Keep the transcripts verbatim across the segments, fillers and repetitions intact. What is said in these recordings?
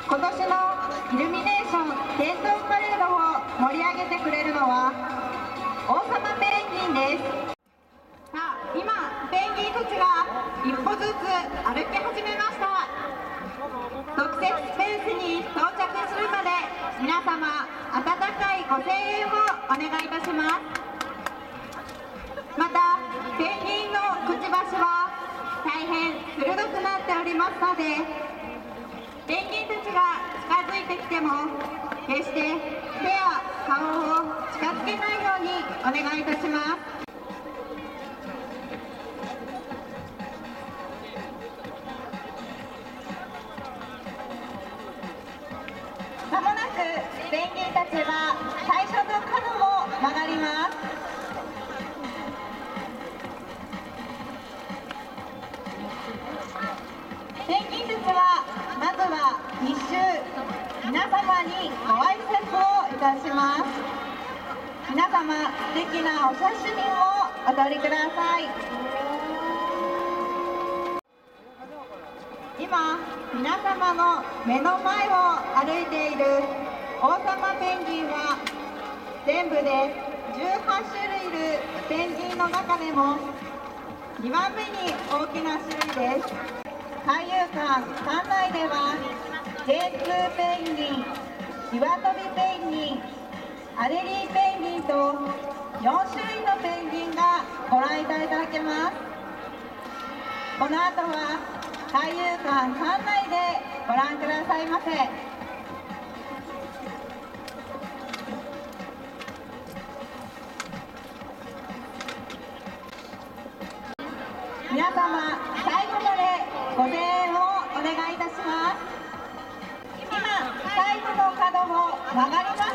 今年のイルミネーション点灯パレードを盛り上げてくれるのは王様ペンギンです。さあ、今ペンギンたちが一歩ずつ歩き始めました。特設スペースに到着するまで皆様温かいご声援をお願いいたします。またペンギンのくちばしは大変鋭くなっておりますので、ペンギンたちが近づいてきても決して手や顔を近づけないようにお願いいたします。まもなくペンギンたちは最初の角を曲がります。ペンギンたちはまずは一周皆様にご挨拶をいたします。皆様素敵なお写真をお撮りください。今皆様の目の前を歩いている王様ペンギンは全部でじゅうはち種類いるペンギンの中でもにばんめに大きな種類です。海遊館館内ではジェイツーペンギン、岩飛びペンギン、アレリーペンギンとよん種類のペンギンがご覧いただけます。この後は海遊館館内でご覧くださいませ。皆様最後までご声援をお願いいたします。今最後の角を曲がりました。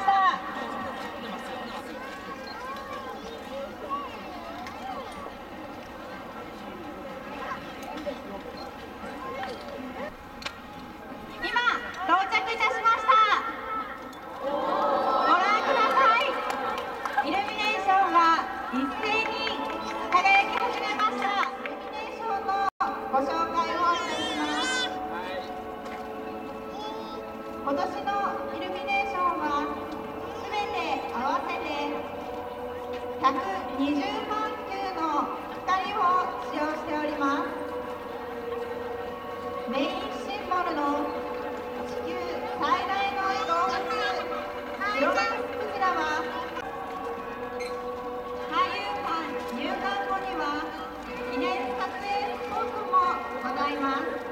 今到着いたしました。ご覧ください。イルミネーションが一斉に輝き始めました。イルミネーションのご紹介をいたします。今年のイルミネーションはすべて合わせてひゃくにじゅうまんきゅうの光を使用しております。メインシンボルの地球最大の動物シロガスクジラは海遊館入館後には記念撮影スポットもございます。